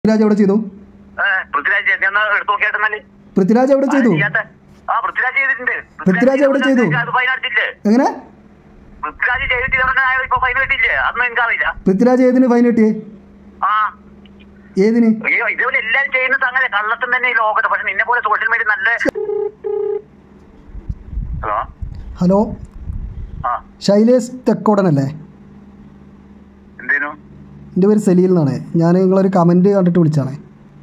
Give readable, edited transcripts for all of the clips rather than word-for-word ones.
പൃഥ്വിരാജ് എവിടെ ചെയ്തു? പൃഥ്വിരാജ് എവിടെ ചെയ്തു? പൃഥ്വിരാജ് എവിടെ ചെയ്തു? എങ്ങനെ പൃഥ്വിരാജ് ഏതിന് ഫൈൻ കിട്ടിയേ? ഏതിന്? ഹലോ, ശൈലേഷ് തെക്കോടനല്ലേ? എൻ്റെ പേര് സലീൽ എന്നാണ്. ഞാൻ നിങ്ങളൊരു കമൻറ്റ് കണ്ടിട്ട് വിളിച്ചാണേ.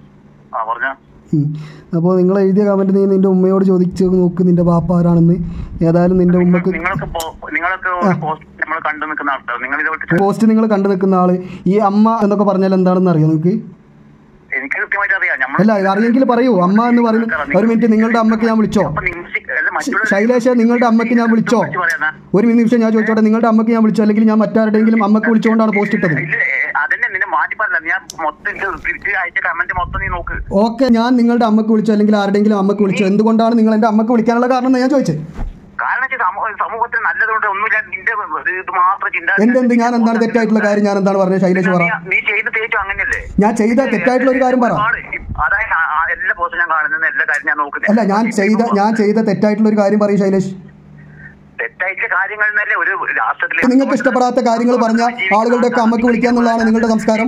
അപ്പോൾ നിങ്ങൾ എഴുതിയ കമൻറ്റ് നീ നിൻ്റെ ഉമ്മയോട് ചോദിച്ച് നോക്ക് നിൻ്റെ ബാപ്പ ആരാണെന്ന്. ഏതായാലും നിൻ്റെ ഉമ്മക്ക് പോസ്റ്റ് നിങ്ങൾ കണ്ടു നിൽക്കുന്ന ആള് ഈ അമ്മ എന്നൊക്കെ പറഞ്ഞാൽ എന്താണെന്ന് അറിയോ നിങ്ങൾക്ക്? അല്ല, അറിയെങ്കിൽ പറയൂ. അമ്മ എന്ന് പറയുന്നത് ഒരു മിനിറ്റ്, നിങ്ങളുടെ അമ്മക്ക് ഞാൻ വിളിച്ചോ? ശൈലേഷ്, നിങ്ങളുടെ അമ്മക്ക് ഞാൻ വിളിച്ചോ? ഒരു നിമിഷം ഞാൻ ചോദിച്ചോട്ടെ, നിങ്ങളുടെ അമ്മക്ക് ഞാൻ വിളിച്ചോ അല്ലെങ്കിൽ ഞാൻ മറ്റാരുടെയെങ്കിലും അമ്മക്ക് വിളിച്ചുകൊണ്ടാണ് പോസ്റ്റ് ഇട്ടത്? ഓക്കെ, ഞാൻ നിങ്ങളുടെ അമ്മക്ക് വിളിച്ചോ അല്ലെങ്കിൽ ആരുടെയെങ്കിലും അമ്മക്ക് വിളിച്ചോ? എന്തുകൊണ്ടാണ് നിങ്ങൾ എന്റെ അമ്മക്ക് വിളിക്കാനുള്ള കാരണം എന്ന് ഞാൻ ചോദിച്ചത്. എന്തെന്ത് ഞാൻ എന്താണ് തെറ്റായിട്ടുള്ള കാര്യം? ഞാൻ എന്താണ് പറഞ്ഞത്? ശൈലേഷ് പറ. ഞാൻ ചെയ്ത തെറ്റായിട്ടുള്ള ഒരു കാര്യം പറ. അല്ല, ഞാൻ ചെയ്ത തെറ്റായിട്ടുള്ള ഒരു കാര്യം പറയും ശൈലേഷ്. നിങ്ങൾക്ക് ഇഷ്ടപ്പെടാത്ത കാര്യങ്ങൾ പറഞ്ഞ ആളുകളുടെ ഒക്കെ അമ്മക്ക് വിളിക്കുക എന്നുള്ളതാണ് നിങ്ങളുടെ സംസ്കാരം.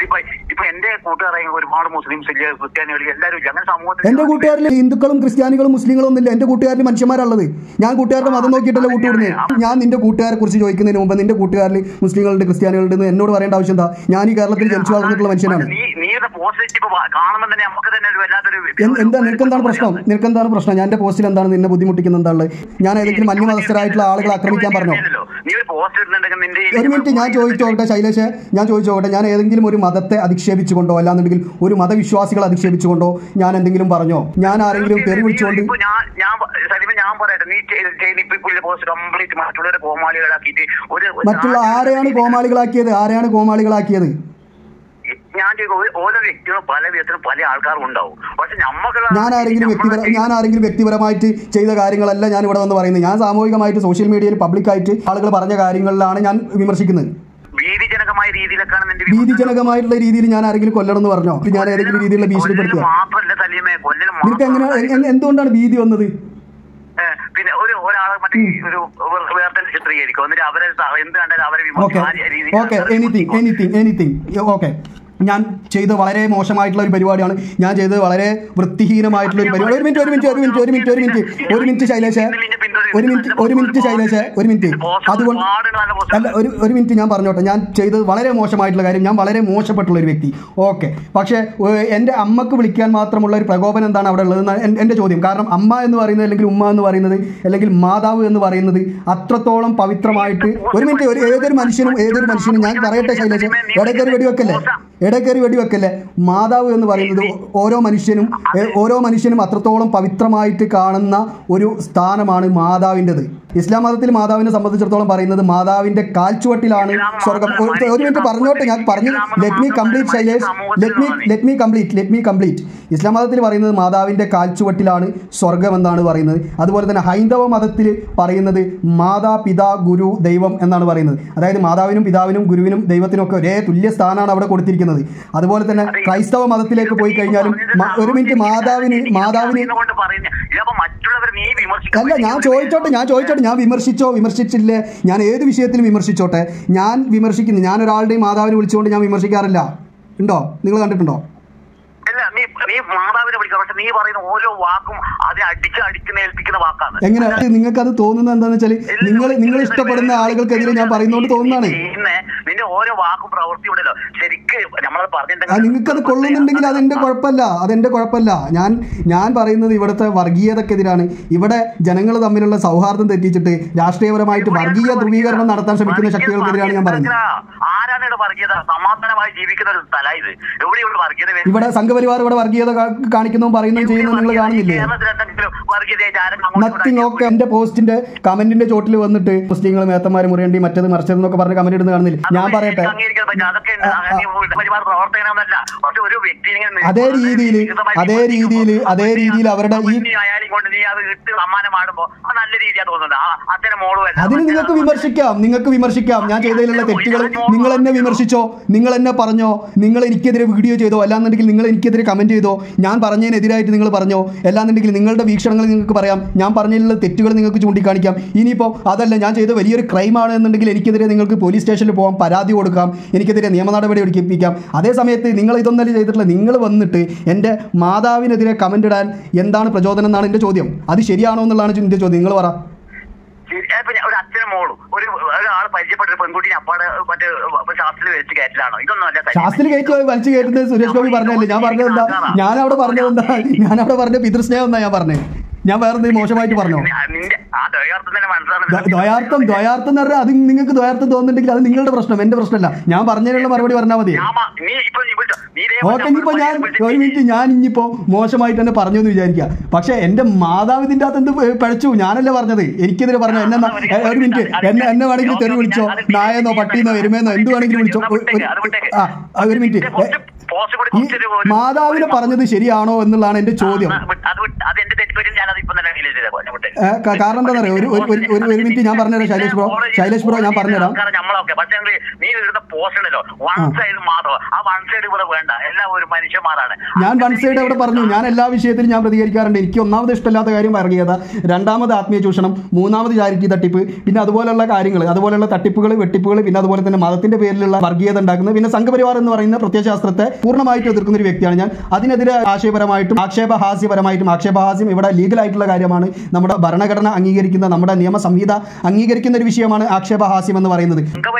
എന്റെ കൂട്ടുകാരിൽ ഹിന്ദുക്കളും ക്രിസ്ത്യാനികളും മുസ്ലിങ്ങളും ഒന്നുമില്ല. എന്റെ കൂട്ടുകാരിൽ മനുഷ്യന്മാരുള്ളത്. ഞാൻ കൂട്ടുകാരുടെ മതം നോക്കിയിട്ടല്ല കൂട്ടുവിടുന്നത്. ഞാൻ നിന്റെ കൂട്ടുകാരെ കുറിച്ച് ചോദിക്കുന്നതിന് മുമ്പ് നിന്റെ കൂട്ടുകാരിൽ മുസ്ലിങ്ങളുണ്ട് ക്രിസ്ത്യാനികളുണ്ട് എന്നോട് പറയേണ്ട ആവശ്യം എന്താ? ഞാൻ ഈ കേരളത്തിൽ ജനിച്ചു വളർന്നിട്ടുള്ള മനുഷ്യനാണ്. എന്താ നിനക്കെന്താണ് പ്രശ്നം? നിനക്കെന്താണ് പ്രശ്നം? ഞാൻ എന്റെ പോസ്റ്റിൽ എന്താണ് നിന്നെ ബുദ്ധിമുട്ടിക്കുന്ന എന്താണുള്ളത്? ഞാൻ ഏതെങ്കിലും അന്യമതസ്ഥരായിട്ടുള്ള ആളുകളെ ആക്രമിക്കാൻ പറഞ്ഞോ? ഒരു മിനിറ്റ്, ഞാൻ ചോദിച്ചോട്ടെ ശൈലേഷ്, ഞാൻ ചോദിച്ചോട്ടെ, ഞാൻ ഏതെങ്കിലും ഒരു മതത്തെ അധിക്ഷേപിച്ചുകൊണ്ടോ അല്ലാന്നുണ്ടെങ്കിൽ ഒരു മതവിശ്വാസികളെ അധിക്ഷേപിച്ചുകൊണ്ടോ ഞാൻ എന്തെങ്കിലും പറഞ്ഞോ? ഞാൻ ആരെങ്കിലും തെറി വിളിച്ചുകൊണ്ട്? മറ്റുള്ള ആരെയാണ് കോമാളികളാക്കിയത്? ആരെയാണ് കോമാളികളാക്കിയത്? ഞാൻ ആരെങ്കിലും വ്യക്തിപരമായിട്ട് ചെയ്ത കാര്യങ്ങളല്ല ഞാൻ ഇവിടെ വന്ന് പറയുന്നത്. ഞാൻ സാമൂഹികമായിട്ട് സോഷ്യൽ മീഡിയയിൽ പബ്ലിക്കായിട്ട് ആളുകൾ പറഞ്ഞ കാര്യങ്ങളിലാണ് ഞാൻ വിമർശിക്കുന്നത്. ഭീതിജനകമായിട്ടുള്ള രീതിയിൽ ഞാൻ ആരെങ്കിലും കൊല്ലണം എന്ന് പറഞ്ഞോ? ഞാൻ ഏതെങ്കിലും രീതിയിലുള്ള ഭീഷണിപ്പെടുത്തുക? നിനക്ക് എങ്ങനെ, എന്തുകൊണ്ടാണ് ഭീതി വന്നത്? പിന്നെ ഒരാളെ മറ്റേ ചിത്രീകരിക്കും. ഓക്കെ, ഞാൻ ചെയ്ത് വളരെ മോശമായിട്ടുള്ള ഒരു പരിപാടിയാണ്. ഞാൻ ചെയ്തത് വളരെ വൃത്തിഹീനമായിട്ടുള്ള ഒരു പരിപാടി. ഒരു മിനിറ്റ് ശൈലേഷ്, അതുകൊണ്ട് അല്ല, ഒരു മിനിറ്റ് ഞാൻ പറഞ്ഞോട്ടെ. ഞാൻ ചെയ്തത് വളരെ മോശമായിട്ടുള്ള കാര്യം. ഞാൻ വളരെ മോശപ്പെട്ടുള്ള ഒരു വ്യക്തി. ഓക്കെ, പക്ഷേ എൻ്റെ അമ്മക്ക് വിളിക്കാൻ മാത്രമുള്ള ഒരു പ്രകോപനം എന്താണ് അവിടെ ഉള്ളത് എൻ്റെ ചോദ്യം. കാരണം അമ്മ എന്ന് പറയുന്നത് അല്ലെങ്കിൽ ഉമ്മ എന്ന് പറയുന്നത് അല്ലെങ്കിൽ മാതാവ് എന്ന് പറയുന്നത് അത്രത്തോളം പവിത്രമായിട്ട്. ഒരു മിനിറ്റ്, ഏതൊരു മനുഷ്യനും ഞാൻ പറയട്ടെ ശൈലേഷ്, ഇടയ്ക്കേറി വെടിവെക്കല്ലേ. മാതാവ് എന്ന് പറയുന്നത് ഓരോ മനുഷ്യനും അത്രത്തോളം പവിത്രമായിട്ട് കാണുന്ന ഒരു സ്ഥാനമാണ് മാതാവിൻ്റെത്. ഇസ്ലാം മതത്തിൽ മാതാവിനെ സംബന്ധിച്ചിടത്തോളം പറയുന്നത് മാതാവിന്റെ കാൽച്ചുവട്ടിലാണ് സ്വർഗം. ഒരു മിനിറ്റ് പറഞ്ഞോട്ടെ, ഞാൻ പറഞ്ഞു. Let me complete. ഇസ്ലാം മതത്തിൽ പറയുന്നത് മാതാവിന്റെ കാൽച്ചുവട്ടിലാണ് സ്വർഗം എന്നാണ് പറയുന്നത്. അതുപോലെ തന്നെ ഹൈന്ദവ മതത്തിൽ പറയുന്നത് മാതാ പിതാ ഗുരു ദൈവം എന്നാണ് പറയുന്നത്. അതായത് മാതാവിനും പിതാവിനും ഗുരുവിനും ദൈവത്തിനും ഒക്കെ ഒരേ തുല്യ സ്ഥാനമാണ് അവിടെ കൊടുത്തിരിക്കുന്നത്. അതുപോലെ തന്നെ ക്രൈസ്തവ മതത്തിലേക്ക് പോയി കഴിഞ്ഞാലും ഒരു മിനിറ്റ്, മാതാവിന് അല്ല, ഞാൻ ചോദിച്ചോട്ടെ, ഞാൻ വിമർശിച്ചില്ലേ? ഞാൻ ഏത് വിഷയത്തിലും വിമർശിച്ചോട്ടെ. ഞാൻ വിമർശിക്കുന്നു. ഞാൻ ഒരാളുടെയും മാതാവിനെ വിളിച്ചുകൊണ്ട് ഞാൻ വിമർശിക്കാറില്ല. ഉണ്ടോ? നിങ്ങൾ കണ്ടിട്ടുണ്ടോ? എങ്ങനെ നിങ്ങൾക്ക് അത് തോന്നുന്നത്? എന്താണെന്ന് വെച്ചാൽ നിങ്ങൾ ഇഷ്ടപ്പെടുന്ന ആളുകൾക്കെതിരെ ഞാൻ പറയുന്നോണ്ട് തോന്നുന്നതാണ്. നിങ്ങൾക്കത് കൊള്ളുന്നുണ്ടെങ്കിൽ അതെന്റെ കുഴപ്പമില്ല. ഞാൻ പറയുന്നത് ഇവിടുത്തെ വർഗീയതക്കെതിരാണ്. ഇവിടെ ജനങ്ങൾ തമ്മിലുള്ള സൗഹാർദ്ദം തെറ്റിച്ചിട്ട് രാഷ്ട്രീയപരമായിട്ട് വർഗീയ ധ്രുവീകരണം നടത്താൻ ശ്രമിക്കുന്ന ശക്തികൾക്കെതിരാണ് ഞാൻ പറയുന്നത്. ഇവിടെ സംഘപരിവാർ ഇവിടെ വർഗീയത കാണിക്കുന്നതും പറയുന്നതും ചെയ്യുന്നതും നിങ്ങൾ കാണുന്നില്ലേ? നത്തിങ്. ഓക്കെ, എന്റെ പോസ്റ്റിന്റെ കമന്റിന്റെ ചോട്ടിൽ വന്നിട്ട് മുസ്ലിങ്ങൾ മേത്തന്മാര് മുറിയേണ്ടി മറ്റത് മറിച്ചതെന്നൊക്കെ പറഞ്ഞ് കമന്റ് ഇടുന്ന കാണുന്നില്ല. ഞാൻ പറയട്ടെ, അതേ രീതിയിൽ അവരുടെ അതിന് നിങ്ങൾക്ക് വിമർശിക്കാം. ഞാൻ ചെയ്തതിലുള്ള തെറ്റുകൾ നിങ്ങൾ എന്നെ വിമർശിച്ചോ, നിങ്ങൾ എന്നെ പറഞ്ഞോ, നിങ്ങൾ എനിക്കെതിരെ വീഡിയോ ചെയ്തോ, അല്ലാന്നുണ്ടെങ്കിൽ നിങ്ങൾ എനിക്കെതിരെ കമൻറ്റ് ചെയ്തോ, ഞാൻ പറഞ്ഞതിനെതിരായിട്ട് നിങ്ങൾ പറഞ്ഞോ, അല്ലാന്നുണ്ടെങ്കിൽ നിങ്ങളുടെ വീക്ഷണങ്ങൾ നിങ്ങൾക്ക് പറയാം, ഞാൻ പറഞ്ഞതിലുള്ള തെറ്റുകൾ നിങ്ങൾക്ക് ചൂണ്ടിക്കാണിക്കാം. ഇനിയിപ്പോൾ അതല്ല, ഞാൻ ചെയ്ത വലിയൊരു ക്രൈമാണ് എന്നുണ്ടെങ്കിൽ എനിക്കെതിരെ നിങ്ങൾക്ക് പോലീസ് സ്റ്റേഷനിൽ പോകാം, പരാതി കൊടുക്കാം, എനിക്കെതിരെ നിയമ നടപടി എടുപ്പിക്കാം. അതേ സമയത്ത് നിങ്ങൾ ഇതൊന്നല്ല ചെയ്തിട്ടില്ല. നിങ്ങൾ വന്നിട്ട് എൻ്റെ മാതാവിനെതിരെ കമൻ്റ് ഇടാൻ എന്താണ് പ്രചോദനം എന്നാണ് എൻ്റെ ചോദ്യം. അത് ശരിയാണോ എന്നുള്ളതാണ് എൻ്റെ ചോദ്യം. നിങ്ങൾ പറ. ഒരു അച്ഛനും മോളും ഒരാൾ പരിചയപ്പെട്ട ഒരു പെൺകുട്ടിനെ അപ്പാടെ മറ്റേ ശാസ്ത്രിൽ വെച്ച് കയറ്റിലാണോ? ഇതൊന്നും അല്ല. ശാസ്ത്രിൽ വലിച്ചു കയറ്റുന്നത് സുരേഷ് ഗോപി പറഞ്ഞല്ലേ? ഞാൻ പറഞ്ഞത് എന്താ? ഞാനവിടെ പറഞ്ഞ പിതൃസ്നേഹം എന്നാ ഞാൻ പറഞ്ഞത്. ഞാൻ വേറെ എന്തെങ്കിലും മോശമായിട്ട് പറഞ്ഞോ? ദ്വയാർത്ഥം എന്ന് പറഞ്ഞാൽ അത് നിങ്ങൾക്ക് ദ്വയാർത്ഥം തോന്നുന്നുണ്ടെങ്കിൽ അത് നിങ്ങളുടെ പ്രശ്നം, എന്റെ പ്രശ്നമല്ല. ഞാൻ പറഞ്ഞതിനുള്ള മറുപടി പറഞ്ഞാൽ മതി. ഓക്കെ, ഇനിയിപ്പോ ഞാൻ ഒരു മിനിറ്റ്, ഞാൻ ഇനിയിപ്പോ മോശമായിട്ട് തന്നെ പറഞ്ഞു എന്ന് വിചാരിക്കുക. പക്ഷെ എന്റെ മാതാവ് ഇതിന്റെ അകത്ത് എന്ത് പഴച്ചു? ഞാനല്ലേ പറഞ്ഞത്, എനിക്കെതിരെ പറഞ്ഞു. എന്നെ ഒരു മിനിറ്റ്, എന്നെ വേണമെങ്കിൽ തെറി വിളിച്ചോ, നായെന്നോ പട്ടീന്നോ എരുമേന്നോ എന്ത് വേണമെങ്കിലും വിളിച്ചോ. ഒരു മിനിറ്റ്, മാതാവിനെ പറഞ്ഞത് ശരിയാണോ എന്നുള്ളതാണ് എന്റെ ചോദ്യം. കാരണം എന്താ പറയുക, ഒരു മിനിറ്റ് ഞാൻ പറഞ്ഞുതരാം ശൈലേഷ് ബ്രോ ഞാൻ പറഞ്ഞുതരാം. ഞാൻ വൺ സൈഡ് എവിടെ പറഞ്ഞു? ഞാൻ എല്ലാ വിഷയത്തിലും ഞാൻ പ്രതികരിക്കാറുണ്ട്. എനിക്ക് ഒന്നാമത് ഇഷ്ടമില്ലാത്ത കാര്യം വർഗീയത, രണ്ടാമത് ആത്മീയ ചൂഷണം, മൂന്നാമത് ചാരിറ്റി തട്ടിപ്പ്, പിന്നെ അതുപോലെയുള്ള കാര്യങ്ങൾ, അതുപോലെയുള്ള തട്ടിപ്പുകൾ, വെട്ടിപ്പുകൾ, പിന്നെ അതുപോലെ തന്നെ മതത്തിന്റെ പേരിലുള്ള വർഗീയത ഉണ്ടാക്കുന്നത്, പിന്നെ സംഘപരിവാർ എന്ന് പറയുന്ന പ്രത്യയശാസ്ത്രത്തെ പൂർണ്ണമായിട്ട് എതിർക്കുന്ന ഒരു വ്യക്തിയാണ് ഞാൻ. അതിനെതിരെ ആശയപരമായിട്ടും ആക്ഷേപഹാസ്യപരമായിട്ടും, ആക്ഷേപഹാസ്യം ഇവിടെ ലീഗലായിട്ടുള്ള കാര്യമാണ്. നമ്മുടെ ഭരണഘടന അംഗീകരിക്കുന്ന, നമ്മുടെ നിയമ സംഹിത അംഗീകരിക്കുന്ന ഒരു വിഷയമാണ് ആക്ഷേപഹാസ്യം എന്ന് പറയുന്നത്.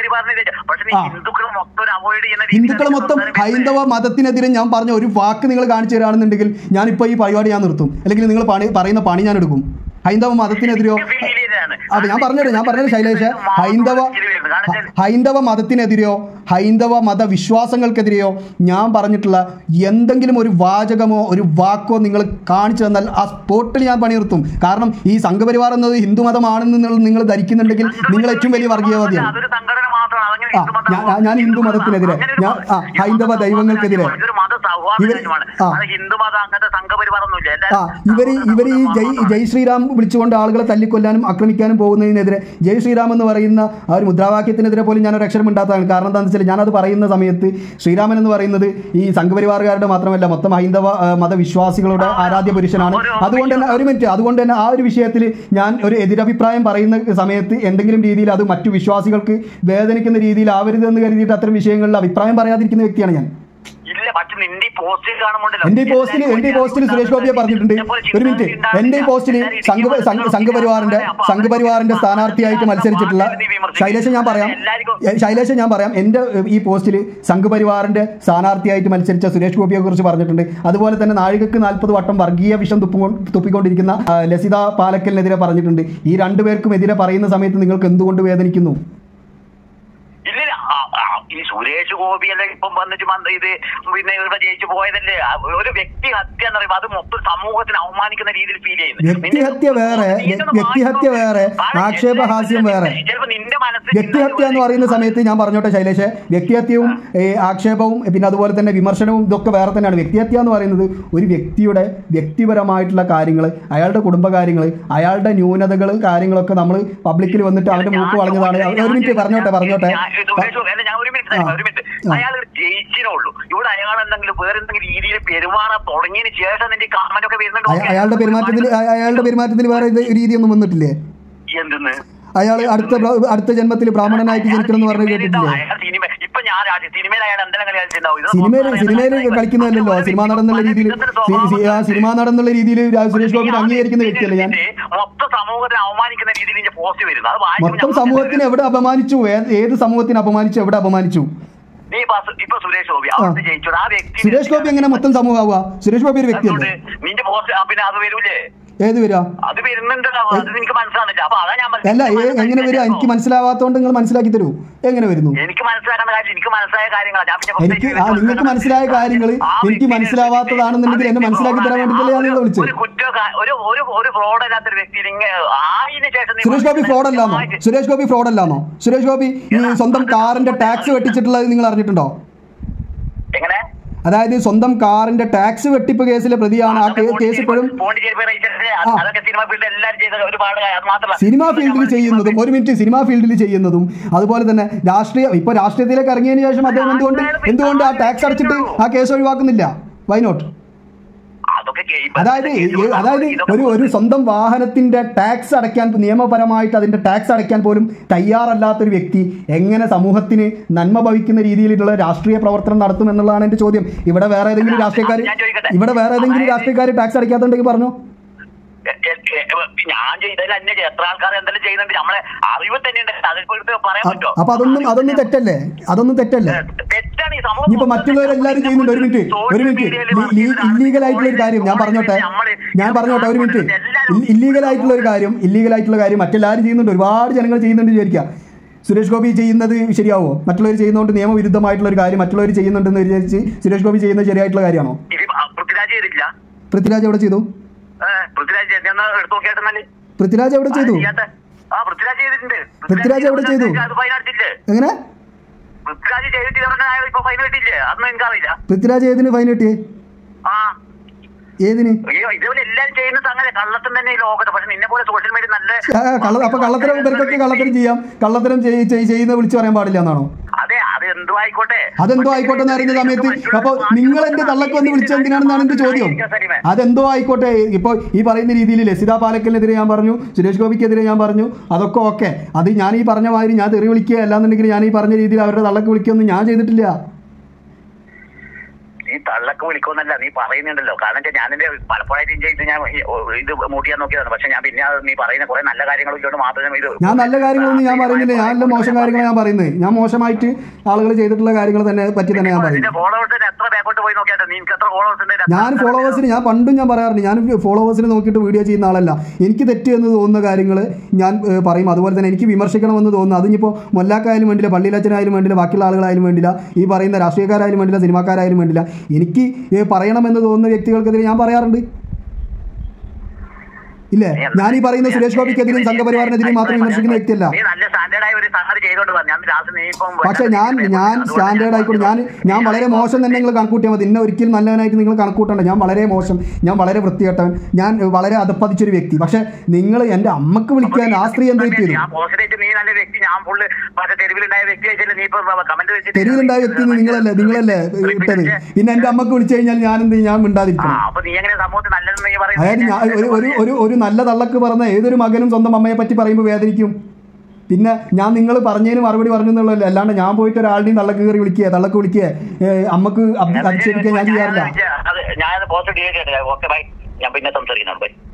ഹിന്ദുക്കൾ മൊത്തം ഹൈന്ദവ മതത്തിനെതിരെ ഞാൻ പറഞ്ഞ ഒരു വാക്ക് നിങ്ങൾ കാണിച്ചു തരാണെന്നുണ്ടെങ്കിൽ ഞാനിപ്പോൾ ഈ പരിപാടി ഞാൻ നിർത്തും, അല്ലെങ്കിൽ നിങ്ങൾ പറയുന്ന പണി ഞാൻ എടുക്കും. ഹൈന്ദവ മതത്തിനെതിരെയോ അത് ഞാൻ പറഞ്ഞത് ശൈലേഷ്, ഹൈന്ദവ മതത്തിനെതിരെയോ ഹൈന്ദവ മതവിശ്വാസങ്ങൾക്കെതിരെയോ ഞാൻ പറഞ്ഞിട്ടുള്ള എന്തെങ്കിലും ഒരു വാചകമോ ഒരു വാക്കോ നിങ്ങൾ കാണിച്ചു തന്നാൽ ആ സ്പോട്ടിൽ ഞാൻ പണി നിർത്തും. കാരണം ഈ സംഘപരിവാർ എന്നത് ഹിന്ദു മതമാണെന്ന് നിങ്ങൾ ധരിക്കുന്നുണ്ടെങ്കിൽ നിങ്ങൾ ഏറ്റവും വലിയ വർഗീയവാദിയാണ്. ഞാൻ ഹിന്ദു മതത്തിനെതിരെ, ഞാൻ ഹൈന്ദവ ദൈവങ്ങൾക്കെതിരെ, ഇവർ ഈ ജയ് ശ്രീറാം വിളിച്ചുകൊണ്ട് ആളുകളെ തല്ലിക്കൊല്ലാനും ആക്രമിക്കാനും പോകുന്നതിനെതിരെ, ജയ് ശ്രീറാം എന്ന് പറയുന്ന ആ ഒരു മുദ്രാവാക്യത്തിനെതിരെ പോലും ഞാനൊരു അക്ഷരം ഉണ്ടാത്തതാണ്. കാരണം എന്താണെന്ന് വെച്ചാൽ ഞാനത് പറയുന്ന സമയത്ത് ശ്രീരാമൻ എന്ന് പറയുന്നത് ഈ സംഘപരിവാറുകാരുടെ മാത്രമല്ല മൊത്തം ഹൈന്ദവ മതവിശ്വാസികളുടെ ആരാധ്യ പുരുഷനാണ്. അതുകൊണ്ട് തന്നെ ആ ഒരു വിഷയത്തിൽ ഞാൻ ഒരു എതിരഭിപ്രായം പറയുന്ന സമയത്ത് എന്തെങ്കിലും രീതിയിൽ അത് മറ്റു വിശ്വാസികൾക്ക് വേദനിക്കുന്ന രീതിയിൽ ആവരുതെന്ന് കരുതിയിട്ട് അത്തരം വിഷയങ്ങളിൽ അഭിപ്രായം പറയാതിരിക്കുന്ന വ്യക്തിയാണ് ഞാൻ. എന്റെ ഈ പോസ്റ്റിൽ സുരേഷ് ഗോപിയെ പറഞ്ഞിട്ടുണ്ട്. ഒരു മിനിറ്റ്, എന്റെ ഈ പോസ്റ്റിൽ സംഘപരിവാറിന്റെ സ്ഥാനാർത്ഥിയായിട്ട് മത്സരിച്ചിട്ടുള്ള ശൈലേഷ് ഞാൻ പറയാം എന്റെ ഈ പോസ്റ്റിൽ സംഘപരിവാറിന്റെ സ്ഥാനാർത്ഥിയായിട്ട് മത്സരിച്ച സുരേഷ് ഗോപിയെ കുറിച്ച് പറഞ്ഞിട്ടുണ്ട്. അതുപോലെ തന്നെ നാഴികക്ക് 40 വട്ടം വർഗീയ വിഷം തുപ്പിക്കൊണ്ടിരിക്കുന്ന ലസിത പാലക്കലിനെതിരെ പറഞ്ഞിട്ടുണ്ട്. ഈ രണ്ടുപേർക്കും എതിരെ പറയുന്ന സമയത്ത് നിങ്ങൾക്ക് എന്തുകൊണ്ട് വേദനിക്കുന്നു? ഈ സുരേഷ് ഗോപി അല്ലെ ഇപ്പം വന്നിട്ട് ഇത് പിന്നെ ഇവിടെ ജയിച്ചു പോയതല്ലേ? ഒരു വ്യക്തി ഹത്യ എന്ന് പറയുമ്പോൾ അത് മൊത്തം സമൂഹത്തിന് അവമാനിക്കുന്ന രീതിയിൽ ഫീൽ ചെയ്യുന്നു. വ്യക്തിഹത്യ വേറെ, ആക്ഷേപഹാസ്യം വേറെ. ചിലപ്പോൾ നിന്റെ മനസ്സിൽ വ്യക്തിഹത്യ എന്ന് പറയുന്ന സമയത്ത് ഞാൻ പറഞ്ഞോട്ടെ ശൈലേഷ്, വ്യക്തിഹത്യവും ആക്ഷേപവും പിന്നെ അതുപോലെ തന്നെ വിമർശനവും ഇതൊക്കെ വേറെ തന്നെയാണ്. വ്യക്തിഹത്യ എന്ന് പറയുന്നത് ഒരു വ്യക്തിയുടെ വ്യക്തിപരമായിട്ടുള്ള കാര്യങ്ങൾ, അയാളുടെ കുടുംബകാര്യങ്ങൾ, അയാളുടെ ന്യൂനതകൾ, കാര്യങ്ങളൊക്കെ നമ്മൾ പബ്ലിക്കിൽ വന്നിട്ട് അവന്റെ മൂക്ക് വളഞ്ഞതാണ്. ഒരു മിനിറ്റ് പറഞ്ഞോട്ടെ. അയാൾ ജയിച്ചിനുള്ളൂ. ഇവിടെ അയാൾ എന്തെങ്കിലും വേറെ എന്തെങ്കിലും രീതിയിൽ പെരുമാറാൻ തുടങ്ങിയതിന് ശേഷം നിന്റെ കമന്റ് ഒക്കെ വരുന്നുണ്ട്. അയാളുടെ പെരുമാറ്റത്തിൽ വേറെ രീതിയൊന്നും വന്നിട്ടില്ലേ? എന്തെന്ന് അയാൾ അടുത്ത ജന്മത്തിൽ ബ്രാഹ്മണനായിട്ട് ജനിക്കണം എന്ന് പറഞ്ഞു കേട്ടിട്ടില്ലേ? സിനിമയിൽ കളിക്കുന്നതല്ലോ, സിനിമ നടന്നുള്ള രീതിയിൽ സുരേഷ് ഗോപി അംഗീകരിക്കുന്ന വ്യക്തിയല്ലേ ഞാൻ. മൊത്തം സമൂഹത്തിന് എവിടെ അപമാനിച്ചു? ഏത് സമൂഹത്തിന് അപമാനിച്ചു? എവിടെ അപമാനിച്ചു? സുരേഷ് ഗോപി എങ്ങനെ മൊത്തം സമൂഹമാവുക? സുരേഷ് ഗോപി ഒരു വ്യക്തിയല്ലേ? ഏത് വരിക? അല്ല, എങ്ങനെ വരിക? എനിക്ക് മനസ്സിലാവാത്തോണ്ട് നിങ്ങൾ മനസ്സിലാക്കി തരൂ. എങ്ങനെ വരുന്നു? എനിക്ക് മനസ്സിലായ കാര്യങ്ങൾ നിങ്ങൾക്ക് മനസ്സിലായ കാര്യങ്ങൾ എനിക്ക് മനസ്സിലാവാത്തതാണെന്നുണ്ടെങ്കിൽ എന്നെ മനസ്സിലാക്കി തരാൻ വേണ്ടിയിട്ടല്ലേ ഞാൻ നിങ്ങളെ വിളിച്ചത്. സുരേഷ് ഗോപി ഫ്രോഡ് അല്ലാന്നോ? സുരേഷ് ഗോപി ഈ സ്വന്തം കാറിന്റെ ടാക്സ് വെട്ടിച്ചിട്ടുള്ളത് നിങ്ങൾ അറിഞ്ഞിട്ടുണ്ടോ? അതായത് സ്വന്തം കാറിന്റെ ടാക്സ് വെട്ടിപ്പ് കേസിലെ പ്രതിയാണ്. ആ കേസ് ഇപ്പോഴും സിനിമാ ഫീൽഡിൽ ചെയ്യുന്നതും, ഒരു മിനിറ്റ്, സിനിമാ ഫീൽഡിൽ ചെയ്യുന്നതും അതുപോലെ തന്നെ രാഷ്ട്രീയത്തിലേക്ക് ഇറങ്ങിയതിന് ശേഷം അദ്ദേഹം എന്തുകൊണ്ട് ആ ടാക്സ് അടച്ചിട്ട് ആ കേസ് ഒഴിവാക്കുന്നില്ല? Why not? അതായത് ഒരു സ്വന്തം വാഹനത്തിന്റെ ടാക്സ് അടയ്ക്കാൻ, നിയമപരമായിട്ട് അതിന്റെ ടാക്സ് അടയ്ക്കാൻ പോലും തയ്യാറല്ലാത്തൊരു വ്യക്തി എങ്ങനെ സമൂഹത്തിന് നന്മ ഭവിക്കുന്ന രീതിയിലുള്ള രാഷ്ട്രീയ പ്രവർത്തനം നടത്തും എന്നുള്ളതാണ് എന്റെ ചോദ്യം. ഇവിടെ വേറെ ഏതെങ്കിലും രാഷ്ട്രീയക്കാർ ടാക്സ് അടയ്ക്കാത്തുണ്ടെങ്കിൽ പറഞ്ഞു. ഞാൻ ചെയ്തതിൽ അന്വേഷിച്ച് എത്ര ആൾക്കാർ എന്തെങ്കിലും ചെയ്യുന്നുണ്ട്, നമ്മളെ അറിവ് തന്നെയുണ്ട്. അതിപ്പോ പറയാൻ പറ്റുമോ? അപ്പൊ അതൊന്നും തെറ്റല്ലേ? തെറ്റാണ്. ഇനിയിപ്പോ മറ്റുള്ളവരെല്ലാരും ചെയ്യുന്നുണ്ട്. ഒരു മിനിറ്റ്, ഇല്ലീഗൽ ആയിട്ടുള്ള ഒരു കാര്യം ഞാൻ പറഞ്ഞോട്ടെ, ഒരു മിനിറ്റ്. ഇല്ലീഗൽ ആയിട്ടുള്ള കാര്യം മറ്റെല്ലാവരും ചെയ്യുന്നുണ്ട്, ഒരുപാട് ജനങ്ങൾ ചെയ്യുന്നുണ്ട് വിചാരിക്കാം. സുരേഷ് ഗോപി ചെയ്യുന്നത് ശരിയാവോ? മറ്റുള്ളവർ ചെയ്യുന്നതുകൊണ്ട് നിയമവിരുദ്ധമായിട്ടുള്ള ഒരു കാര്യം മറ്റുള്ളവർ ചെയ്യുന്നുണ്ടെന്ന് വിചാരിച്ച് സുരേഷ് ഗോപി ചെയ്യുന്നത് ശരിയായിട്ടുള്ള കാര്യമാണോ? പൃഥ്വിരാജ് എവിടെ ചെയ്തു? പൃഥ്വിരാജ് എവിടെ ചെയ്തു? പൃഥ്വിരാജ് എവിടെ ചെയ്തു? എങ്ങനെ? പൃഥ്വിരാജ് ഏതിന് ഫൈൻ കിട്ടിയേ? ഏതിന്? അപ്പൊ കള്ളത്തരം ഇവർക്കൊക്കെ കള്ളത്തരം ചെയ്യാം, കള്ളത്തരം ചെയ്യുന്ന വിളിച്ചു പറയാൻ പാടില്ല എന്നാണോ? അതെന്തോ ആയിക്കോട്ടെ എന്ന് അറിയുന്ന സമയത്ത് അപ്പൊ നിങ്ങൾ എന്റെ തള്ളക്ക് വന്ന് വിളിച്ചെന്തിനാണെന്നാണ് എന്റെ ചോദ്യം. അതെന്തോ ആയിക്കോട്ടെ. ഇപ്പൊ ഈ പറയുന്ന രീതിയിൽ ലസിത പാലക്കലിനെതിരെ ഞാൻ പറഞ്ഞു, സുരേഷ് ഗോപിക്കെതിരെ ഞാൻ പറഞ്ഞു, അതൊക്കെ ഓക്കെ. അത് ഞാൻ ഈ പറഞ്ഞ മാതിരി ഞാൻ തെറി വിളിക്കുക അല്ലാന്നുണ്ടെങ്കിൽ ഞാൻ ഈ പറഞ്ഞ രീതിയിൽ അവരുടെ തള്ളക്ക് വിളിക്കുകയൊന്നും ഞാൻ ചെയ്തിട്ടില്ല. നീ തള്ളക്ക് വിളിക്കുമെന്നല്ല നീ പറയുന്നുണ്ടല്ലോ. കാരണം ഞാനെന്റെ പലപ്പോഴായിട്ട് ഞാൻ ഇത് മൂട്ടിയാൻ നോക്കിയതാണ്. പക്ഷെ ഞാൻ പിന്നെ നീ പറയുന്ന കുറെ നല്ല കാര്യങ്ങളിലോട്ട് മാത്രമേ ഇത്. ഞാൻ നല്ല കാര്യങ്ങളൊന്നും ഞാൻ പറയുന്നില്ല, ഞാൻ നല്ല മോശം കാര്യങ്ങൾ ഞാൻ പറയുന്നത്. ഞാൻ മോശമായിട്ട് ആളുകൾ ചെയ്തിട്ടുള്ള കാര്യങ്ങൾ പറ്റി തന്നെ ഞാൻ പറയുന്നത്. ഞാൻ ഫോളോവേഴ്സിന് ഞാൻ പണ്ടും ഞാൻ പറയാറുണ്ട്, ഞാൻ ഫോളോവേഴ്സിന് നോക്കിയിട്ട് വീഡിയോ ചെയ്യുന്ന ആളല്ല. എനിക്ക് തെറ്റ് എന്ന് തോന്നുന്ന കാര്യങ്ങൾ ഞാൻ പറയും. അതുപോലെ തന്നെ എനിക്ക് വിമർശിക്കണമെന്ന് തോന്നുന്നു. അതിനിപ്പോൾ മൊല്ലാക്കായാലും വേണ്ടില്ല, പള്ളിയിലച്ചനായാലും വേണ്ടില്ല, ബാക്കിയുള്ള ആളുകളായാലും വേണ്ടില്ല, ഈ പറയുന്ന രാഷ്ട്രീയക്കാരായാലും വേണ്ടില്ല, സിനിമാക്കാരായാലും വേണ്ടില്ല, എനിക്ക് പറയണമെന്ന് തോന്നുന്ന വ്യക്തികൾക്കെതിരെ ഞാൻ പറയാറുണ്ട്. ഇല്ലേ? ഞാൻ ഈ പറയുന്ന സുരേഷ് ഗോപിക്കെതിരെയും സംഘപരിവാറിനെതിരെയും മാത്രം വിമർശിക്കുന്ന വ്യക്തിയല്ല. പക്ഷെ ഞാൻ സ്റ്റാൻഡേർഡ് ആയിക്കോട്ടെ, ഞാൻ വളരെ മോശം തന്നെ നിങ്ങൾ കണക്കൂട്ടിയാൽ മതി. ഇന്ന ഒരിക്കലും നല്ലവനായിട്ട് നിങ്ങൾ കണക്കൂട്ടണ്ട. ഞാൻ വളരെ മോശം, ഞാൻ വളരെ വൃത്തികെട്ടവൻ, ഞാൻ വളരെ അധപ്പതിച്ചൊരു വ്യക്തി. പക്ഷെ നിങ്ങൾ എന്റെ അമ്മക്ക് വിളിക്കാൻ ആ സ്ത്രീ എന്ത് ചെയ്തു? തെരുവിലുണ്ടായ വ്യക്തി നിങ്ങളല്ലേ ഇട്ടത്. പിന്നെ എന്റെ അമ്മക്ക് വിളിച്ചു കഴിഞ്ഞാൽ ഞാൻ എന്ത് ചെയ്യും? ഞാൻ മിണ്ടാതിരിക്കണം. അതായത് ഒരു നല്ല തള്ളക്ക് പറഞ്ഞ ഏതൊരു മകനും സ്വന്തം അമ്മയെ പറ്റി പറയുമ്പോൾ വേദനിക്കും. പിന്നെ ഞാൻ നിങ്ങൾ പറഞ്ഞതിന് മറുപടി പറഞ്ഞു എന്നുള്ളതല്ല, അല്ലാണ്ട് ഞാൻ പോയിട്ട് ഒരാളുടെയും തള്ളക്ക് കയറി വിളിക്കുക, തള്ളക്ക് വിളിക്കുക, അമ്മക്ക് അധിക്ഷേപിക്കുക ഞാൻ ചെയ്യാറില്ല. ഞാൻ പിന്നെ സംസാരിക്കുന്നുണ്ട്.